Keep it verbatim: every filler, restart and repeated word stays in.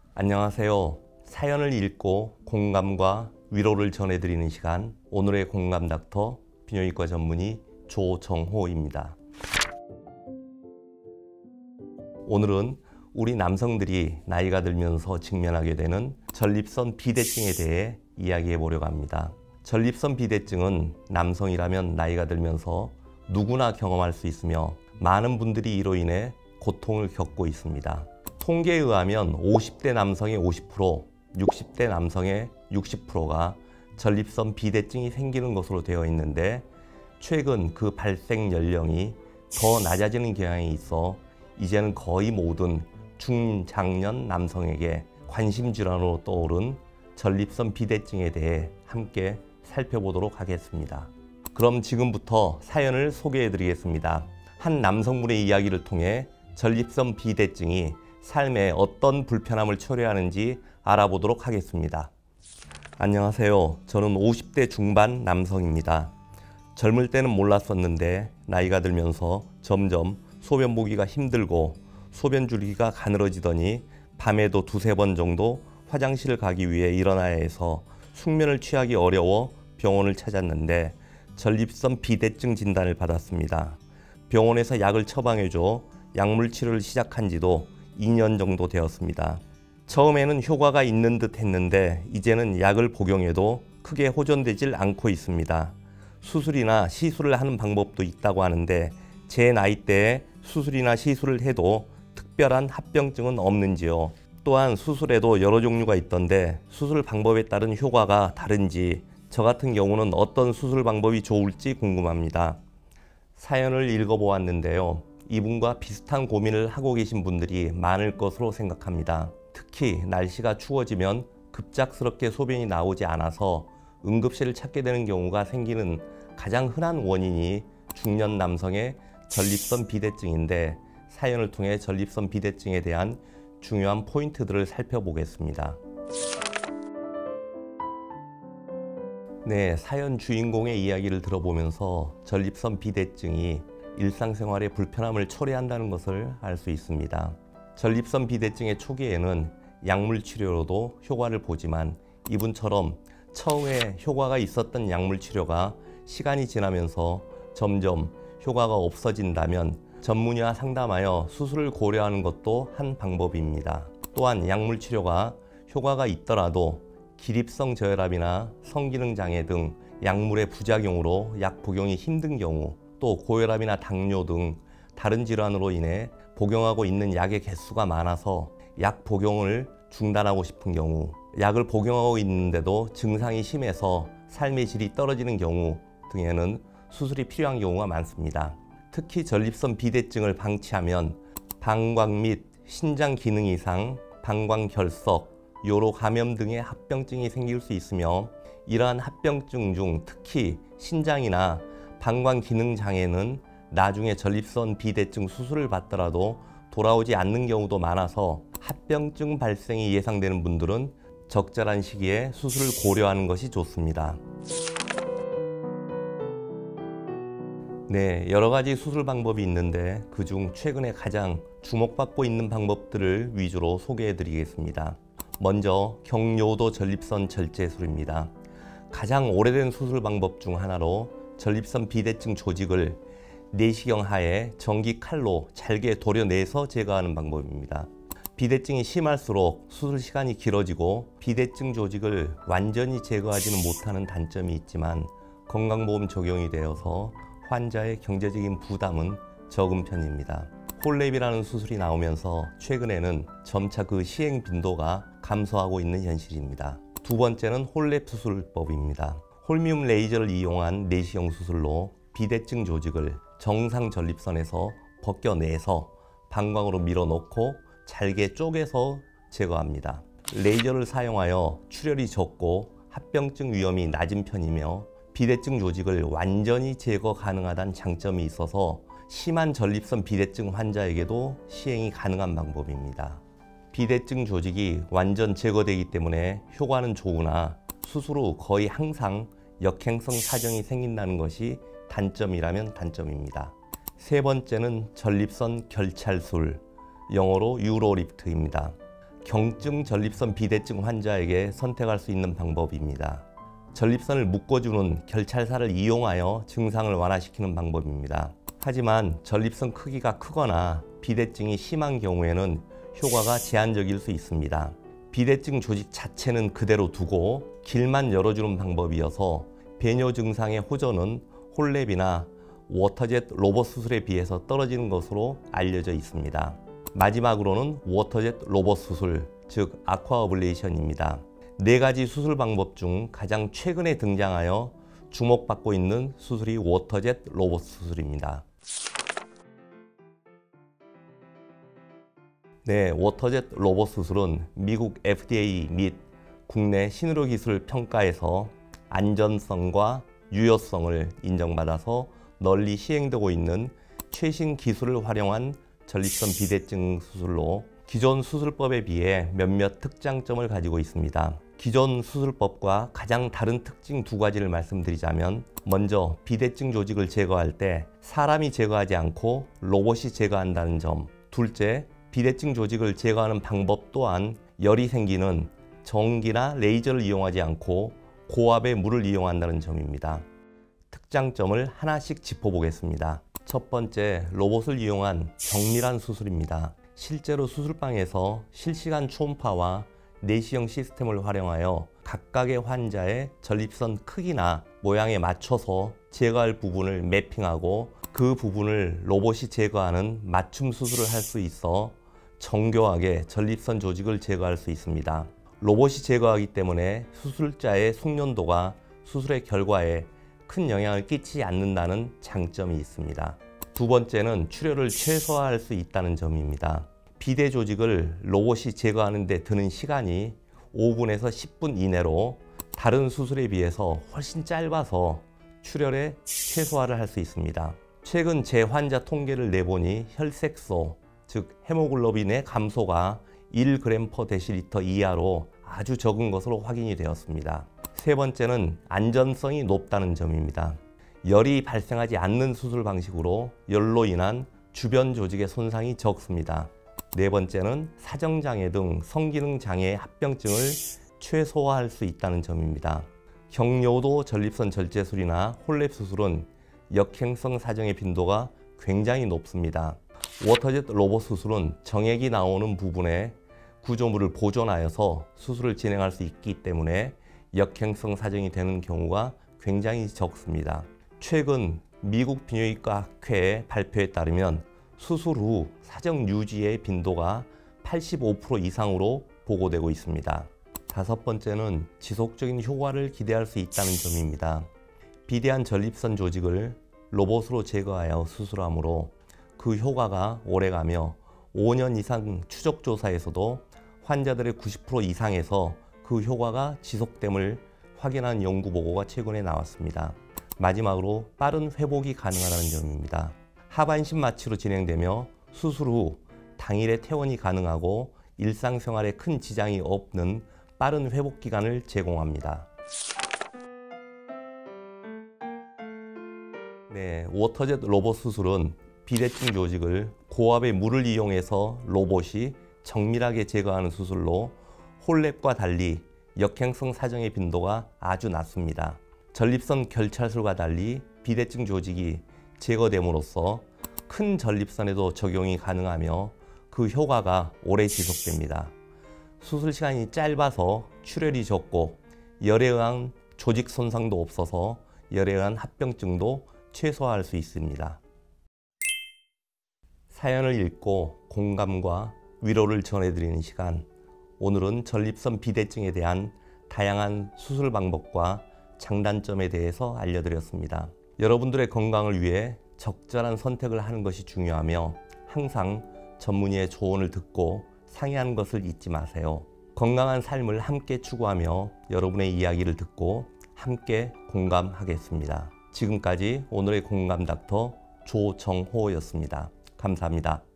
안녕하세요. 사연을 읽고 공감과 위로를 전해드리는 시간, 오늘의 공감 닥터 비뇨기과 전문의 조정호입니다. 오늘은 우리 남성들이 나이가 들면서 직면하게 되는 전립선 비대증에 대해 이야기해 보려고 합니다. 전립선 비대증은 남성이라면 나이가 들면서 누구나 경험할 수 있으며 많은 분들이 이로 인해 고통을 겪고 있습니다. 통계에 의하면 오십 대 남성의 오십 퍼센트, 육십 대 남성의 육십 퍼센트가 전립선 비대증이 생기는 것으로 되어 있는데, 최근 그 발생 연령이 더 낮아지는 경향이 있어 이제는 거의 모든 중장년 남성에게 관심 질환으로 떠오른 전립선 비대증에 대해 함께 살펴보도록 하겠습니다. 그럼 지금부터 사연을 소개해 드리겠습니다. 한 남성분의 이야기를 통해 전립선 비대증이 삶에 어떤 불편함을 초래하는지 알아보도록 하겠습니다. 안녕하세요. 저는 오십 대 중반 남성입니다. 젊을 때는 몰랐었는데 나이가 들면서 점점 소변 보기가 힘들고 소변 줄기가 가늘어지더니 밤에도 두세 번 정도 화장실을 가기 위해 일어나야 해서 숙면을 취하기 어려워 병원을 찾았는데 전립선 비대증 진단을 받았습니다. 병원에서 약을 처방해줘 약물 치료를 시작한 지도 이 년 정도 되었습니다. 처음에는 효과가 있는 듯 했는데 이제는 약을 복용해도 크게 호전되질 않고 있습니다. 수술이나 시술을 하는 방법도 있다고 하는데 제 나이대에 수술이나 시술을 해도 특별한 합병증은 없는지요? 또한 수술에도 여러 종류가 있던데 수술 방법에 따른 효과가 다른지, 저 같은 경우는 어떤 수술 방법이 좋을지 궁금합니다. 사연을 읽어보았는데요. 이분과 비슷한 고민을 하고 계신 분들이 많을 것으로 생각합니다. 특히 날씨가 추워지면 급작스럽게 소변이 나오지 않아서 응급실을 찾게 되는 경우가 생기는 가장 흔한 원인이 중년 남성의 전립선 비대증인데, 사연을 통해 전립선 비대증에 대한 중요한 포인트들을 살펴보겠습니다. 네, 사연 주인공의 이야기를 들어보면서 전립선 비대증이 일상생활에 불편함을 초래한다는 것을 알 수 있습니다. 전립선 비대증의 초기에는 약물 치료로도 효과를 보지만 이분처럼 처음에 효과가 있었던 약물 치료가 시간이 지나면서 점점 효과가 없어진다면 전문의와 상담하여 수술을 고려하는 것도 한 방법입니다. 또한 약물 치료가 효과가 있더라도 기립성 저혈압이나 성기능 장애 등 약물의 부작용으로 약 복용이 힘든 경우, 또 고혈압이나 당뇨 등 다른 질환으로 인해 복용하고 있는 약의 개수가 많아서 약 복용을 중단하고 싶은 경우, 약을 복용하고 있는데도 증상이 심해서 삶의 질이 떨어지는 경우 등에는 수술이 필요한 경우가 많습니다. 특히 전립선 비대증을 방치하면 방광 및 신장 기능 이상, 방광 결석, 요로 감염 등의 합병증이 생길 수 있으며, 이러한 합병증 중 특히 신장이나 방광 기능 장애는 나중에 전립선 비대증 수술을 받더라도 돌아오지 않는 경우도 많아서 합병증 발생이 예상되는 분들은 적절한 시기에 수술을 고려하는 것이 좋습니다. 네, 여러 가지 수술 방법이 있는데 그중 최근에 가장 주목받고 있는 방법들을 위주로 소개해 드리겠습니다. 먼저 경요도 전립선 절제술입니다. 가장 오래된 수술 방법 중 하나로 전립선 비대증 조직을 내시경 하에 전기 칼로 잘게 도려내서 제거하는 방법입니다. 비대증이 심할수록 수술 시간이 길어지고 비대증 조직을 완전히 제거하지는 못하는 단점이 있지만 건강보험 적용이 되어서 환자의 경제적인 부담은 적은 편입니다. 홀랩이라는 수술이 나오면서 최근에는 점차 그 시행 빈도가 감소하고 있는 현실입니다. 두 번째는 홀랩 수술법입니다. 홀미움 레이저를 이용한 내시경 수술로 비대증 조직을 정상 전립선에서 벗겨내서 방광으로 밀어넣고 잘게 쪼개서 제거합니다. 레이저를 사용하여 출혈이 적고 합병증 위험이 낮은 편이며 비대증 조직을 완전히 제거 가능하다는 장점이 있어서 심한 전립선 비대증 환자에게도 시행이 가능한 방법입니다. 비대증 조직이 완전 제거되기 때문에 효과는 좋으나 수술 후 거의 항상 역행성 사정이 생긴다는 것이 단점이라면 단점입니다. 세 번째는 전립선 결찰술, 영어로 유로리프트입니다. 경증 전립선 비대증 환자에게 선택할 수 있는 방법입니다. 전립선을 묶어주는 결찰사를 이용하여 증상을 완화시키는 방법입니다. 하지만 전립선 크기가 크거나 비대증이 심한 경우에는 효과가 제한적일 수 있습니다. 비대증 조직 자체는 그대로 두고 길만 열어주는 방법이어서 배뇨 증상의 호전은 홀랩이나 워터젯 로봇 수술에 비해서 떨어지는 것으로 알려져 있습니다. 마지막으로는 워터젯 로봇 수술, 즉 아쿠아어블레이션입니다. 네 가지 수술 방법 중 가장 최근에 등장하여 주목받고 있는 수술이 워터젯 로봇 수술입니다. 네, 워터젯 로봇 수술은 미국 에프디에이 및 국내 신의료기술 평가에서 안전성과 유효성을 인정받아서 널리 시행되고 있는 최신 기술을 활용한 전립선 비대증 수술로 기존 수술법에 비해 몇몇 특장점을 가지고 있습니다. 기존 수술법과 가장 다른 특징 두 가지를 말씀드리자면, 먼저 비대증 조직을 제거할 때 사람이 제거하지 않고 로봇이 제거한다는 점, 둘째, 비대증 조직을 제거하는 방법 또한 열이 생기는 전기나 레이저를 이용하지 않고 고압의 물을 이용한다는 점입니다. 특장점을 하나씩 짚어보겠습니다. 첫 번째, 로봇을 이용한 정밀한 수술입니다. 실제로 수술방에서 실시간 초음파와 내시경 시스템을 활용하여 각각의 환자의 전립선 크기나 모양에 맞춰서 제거할 부분을 매핑하고 그 부분을 로봇이 제거하는 맞춤 수술을 할 수 있어 정교하게 전립선 조직을 제거할 수 있습니다. 로봇이 제거하기 때문에 수술자의 숙련도가 수술의 결과에 큰 영향을 끼치지 않는다는 장점이 있습니다. 두 번째는 출혈을 최소화할 수 있다는 점입니다. 비대 조직을 로봇이 제거하는 데 드는 시간이 오 분에서 십 분 이내로 다른 수술에 비해서 훨씬 짧아서 출혈의 최소화를 할 수 있습니다. 최근 제 환자 통계를 내보니 혈색소, 즉 헤모글로빈의 감소가 일 그램 퍼 데시리터 이하로 아주 적은 것으로 확인이 되었습니다. 세 번째는 안전성이 높다는 점입니다. 열이 발생하지 않는 수술 방식으로 열로 인한 주변 조직의 손상이 적습니다. 네 번째는 사정장애 등 성기능 장애의 합병증을 최소화할 수 있다는 점입니다. 경뇨도 전립선 절제술이나 홀랩 수술은 역행성 사정의 빈도가 굉장히 높습니다. 워터젯 로봇 수술은 정액이 나오는 부분에 구조물을 보존하여서 수술을 진행할 수 있기 때문에 역행성 사정이 되는 경우가 굉장히 적습니다. 최근 미국 비뇨기과 학회의 발표에 따르면 수술 후 사정 유지의 빈도가 팔십오 퍼센트 이상으로 보고되고 있습니다. 다섯 번째는 지속적인 효과를 기대할 수 있다는 점입니다. 비대한 전립선 조직을 로봇으로 제거하여 수술하므로 그 효과가 오래가며 오 년 이상 추적 조사에서도 환자들의 구십 퍼센트 이상에서 그 효과가 지속됨을 확인한 연구 보고가 최근에 나왔습니다. 마지막으로 빠른 회복이 가능하다는 점입니다. 하반신 마취로 진행되며 수술 후 당일에 퇴원이 가능하고 일상생활에 큰 지장이 없는 빠른 회복 기간을 제공합니다. 네, 워터젯 로봇 수술은 비대증 조직을 고압의 물을 이용해서 로봇이 정밀하게 제거하는 수술로 홀랩과 달리 역행성 사정의 빈도가 아주 낮습니다. 전립선 결찰술과 달리 비대증 조직이 제거됨으로써 큰 전립선에도 적용이 가능하며 그 효과가 오래 지속됩니다. 수술 시간이 짧아서 출혈이 적고 열에 의한 조직 손상도 없어서 열에 의한 합병증도 최소화할 수 있습니다. 사연을 읽고 공감과 위로를 전해드리는 시간, 오늘은 전립선 비대증에 대한 다양한 수술 방법과 장단점에 대해서 알려드렸습니다. 여러분들의 건강을 위해 적절한 선택을 하는 것이 중요하며 항상 전문의의 조언을 듣고 상의하는 것을 잊지 마세요. 건강한 삶을 함께 추구하며 여러분의 이야기를 듣고 함께 공감하겠습니다. 지금까지 오늘의 공감 닥터 조정호였습니다. 감사합니다.